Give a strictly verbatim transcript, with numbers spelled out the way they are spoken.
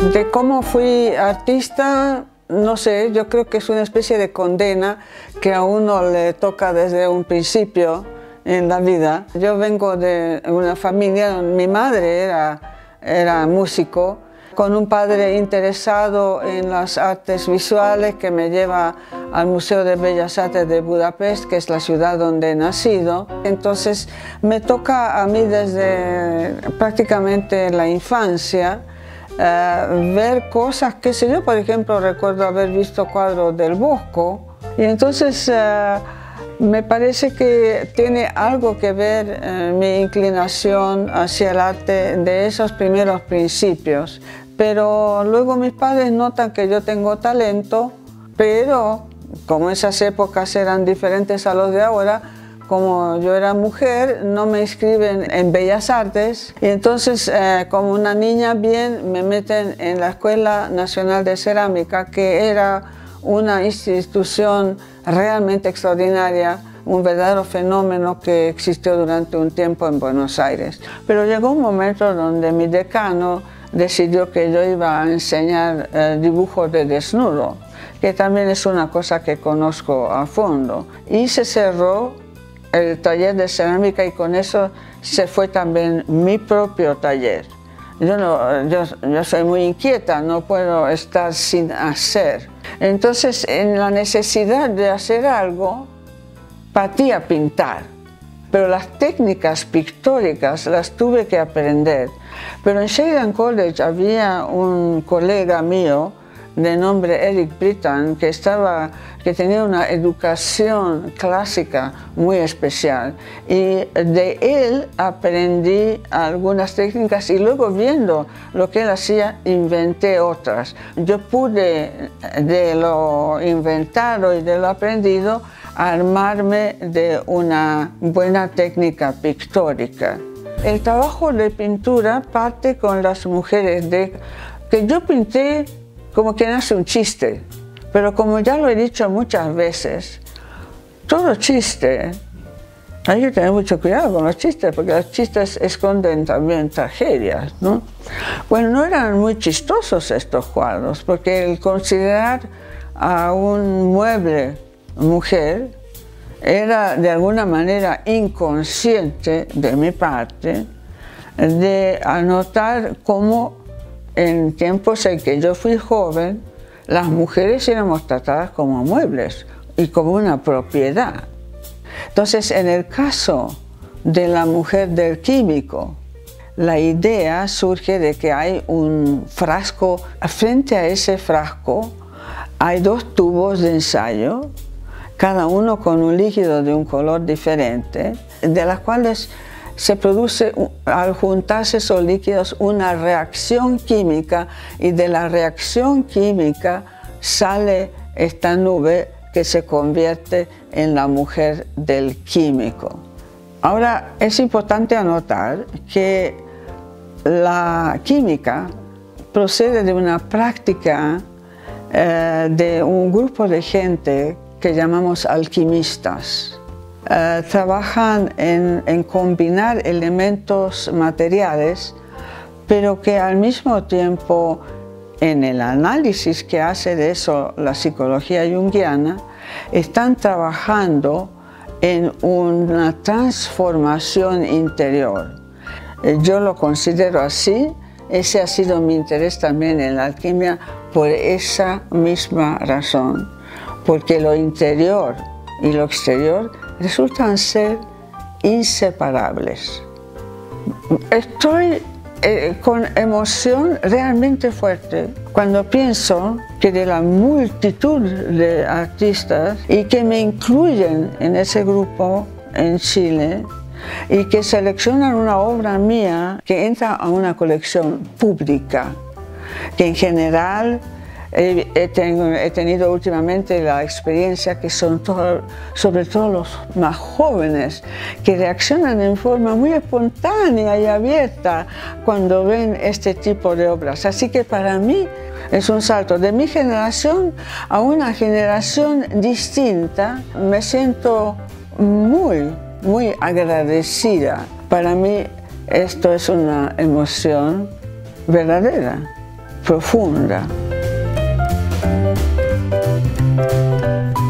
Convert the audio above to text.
De cómo fui artista, no sé, yo creo que es una especie de condena que a uno le toca desde un principio en la vida. Yo vengo de una familia donde mi madre era, era músico, con un padre interesado en las artes visuales que me lleva al Museo de Bellas Artes de Budapest, que es la ciudad donde he nacido. Entonces me toca a mí desde prácticamente la infancia Uh, ver cosas, qué sé yo, por ejemplo, recuerdo haber visto cuadros del Bosco y entonces uh, me parece que tiene algo que ver uh, mi inclinación hacia el arte de esos primeros principios, pero luego mis padres notan que yo tengo talento, pero como esas épocas eran diferentes a los de ahora, como yo era mujer, no me inscriben en Bellas Artes y entonces eh, como una niña bien me meten en la Escuela Nacional de Cerámica, que era una institución realmente extraordinaria, un verdadero fenómeno que existió durante un tiempo en Buenos Aires. Pero llegó un momento donde mi decano decidió que yo iba a enseñar eh, dibujos de desnudo, que también es una cosa que conozco a fondo, y se cerró el taller de cerámica y con eso se fue también mi propio taller. Yo, no, yo, yo soy muy inquieta, no puedo estar sin hacer. Entonces, en la necesidad de hacer algo, partí a pintar, pero las técnicas pictóricas las tuve que aprender. Pero en Sheridan College había un colega mío de nombre Eric Britton, que, estaba, que tenía una educación clásica muy especial. Y de él aprendí algunas técnicas y luego viendo lo que él hacía, inventé otras. Yo pude, de lo inventado y de lo aprendido, armarme de una buena técnica pictórica. El trabajo de pintura parte con las mujeres, de, que yo pinté como quien hace un chiste, pero como ya lo he dicho muchas veces, todo chiste, hay que tener mucho cuidado con los chistes, porque los chistes esconden también tragedias, ¿no? Bueno, no eran muy chistosos estos cuadros, porque el considerar a un mueble mujer era de alguna manera inconsciente de mi parte de anotar cómo en tiempos en que yo fui joven, las mujeres éramos tratadas como muebles y como una propiedad. Entonces, en el caso de la mujer del químico, la idea surge de que hay un frasco, frente a ese frasco hay dos tubos de ensayo, cada uno con un líquido de un color diferente, de las cuales se produce, al juntarse esos líquidos, una reacción química y de la reacción química sale esta nube que se convierte en la mujer del químico. Ahora, es importante anotar que la química procede de una práctica eh, de un grupo de gente que llamamos alquimistas. Uh, trabajan en, en combinar elementos materiales, pero que al mismo tiempo, en el análisis que hace de eso la psicología junguiana, están trabajando en una transformación interior. Uh, yo lo considero así, ese ha sido mi interés también en la alquimia por esa misma razón, porque lo interior y lo exterior resultan ser inseparables. Estoy eh, con emoción realmente fuerte cuando pienso que de la multitud de artistas y que me incluyen en ese grupo en Chile y que seleccionan una obra mía que entra a una colección pública, que en general He, he, ten, he tenido últimamente la experiencia que son todo, sobre todo los más jóvenes, que reaccionan en forma muy espontánea y abierta cuando ven este tipo de obras. Así que para mí es un salto de mi generación a una generación distinta. Me siento muy, muy agradecida. Para mí esto es una emoción verdadera, profunda.